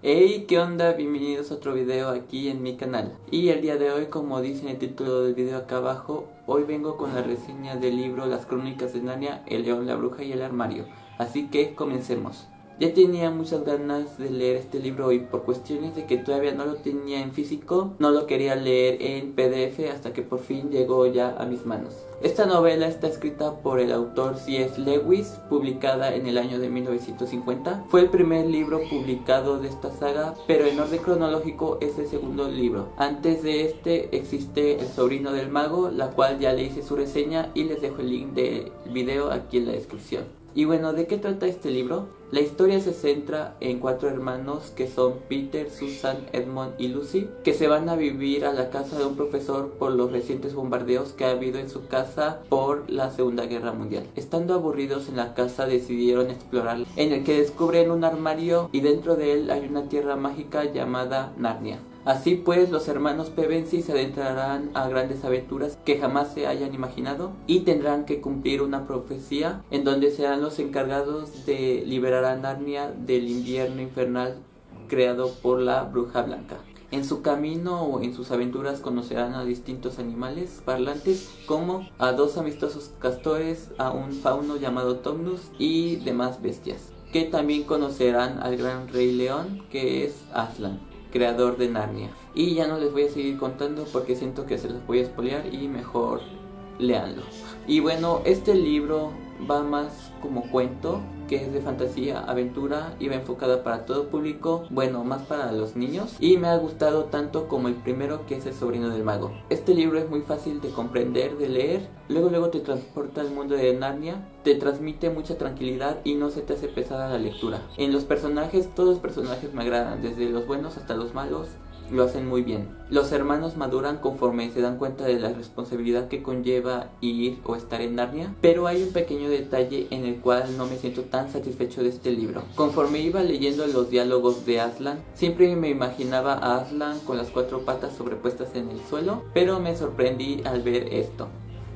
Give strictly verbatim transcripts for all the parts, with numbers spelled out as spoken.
Hey, ¿qué onda? Bienvenidos a otro video aquí en mi canal. Y el día de hoy, como dice en el título del video acá abajo, hoy vengo con la reseña del libro Las Crónicas de Narnia, El León, la Bruja y el Armario. Así que comencemos. Ya tenía muchas ganas de leer este libro y por cuestiones de que todavía no lo tenía en físico, no lo quería leer en P D F hasta que por fin llegó ya a mis manos. Esta novela está escrita por el autor C S Lewis, publicada en el año de mil novecientos cincuenta. Fue el primer libro publicado de esta saga, pero en orden cronológico es el segundo libro. Antes de este existe El Sobrino del Mago, la cual ya le hice su reseña y les dejo el link del video aquí en la descripción. Y bueno, ¿de qué trata este libro? La historia se centra en cuatro hermanos que son Peter, Susan, Edmund y Lucy, que se van a vivir a la casa de un profesor por los recientes bombardeos que ha habido en su casa por la Segunda Guerra Mundial. Estando aburridos en la casa decidieron explorar, en el que descubren un armario y dentro de él hay una tierra mágica llamada Narnia. Así pues, los hermanos Pevensie se adentrarán a grandes aventuras que jamás se hayan imaginado y tendrán que cumplir una profecía en donde serán los encargados de liberar a Narnia del invierno infernal creado por la Bruja Blanca. En su camino o en sus aventuras conocerán a distintos animales parlantes, como a dos amistosos castores, a un fauno llamado Tumnus y demás bestias, que también conocerán al gran rey león, que es Aslan, creador de Narnia. Y ya no les voy a seguir contando porque siento que se los voy a spoilear y mejor léanlo. Y bueno, este libro va más como cuento, que es de fantasía, aventura, y va enfocada para todo público, bueno, más para los niños, y me ha gustado tanto como el primero, que es El Sobrino del Mago. Este libro es muy fácil de comprender, de leer, luego luego te transporta al mundo de Narnia, te transmite mucha tranquilidad y no se te hace pesada la lectura. En los personajes, todos los personajes me agradan, desde los buenos hasta los malos, lo hacen muy bien. Los hermanos maduran conforme se dan cuenta de la responsabilidad que conlleva ir o estar en Narnia, pero hay un pequeño detalle en el cual no me siento tan satisfecho de este libro. Conforme iba leyendo los diálogos de Aslan, siempre me imaginaba a Aslan con las cuatro patas sobrepuestas en el suelo, pero me sorprendí al ver esto.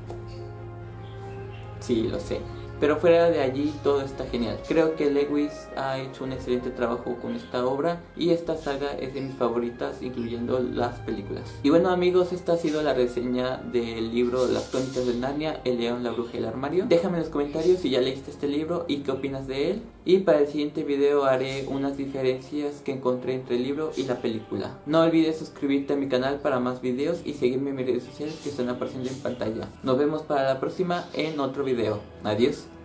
Sí, lo sé. Pero fuera de allí todo está genial. Creo que Lewis ha hecho un excelente trabajo con esta obra y esta saga es de mis favoritas, incluyendo las películas. Y bueno amigos, esta ha sido la reseña del libro Las Crónicas de Narnia, El León, la Bruja y el Armario. Déjame en los comentarios si ya leíste este libro y qué opinas de él. Y para el siguiente video haré unas diferencias que encontré entre el libro y la película. No olvides suscribirte a mi canal para más videos y seguirme en mis redes sociales que están apareciendo en pantalla. Nos vemos para la próxima en otro video. Adiós.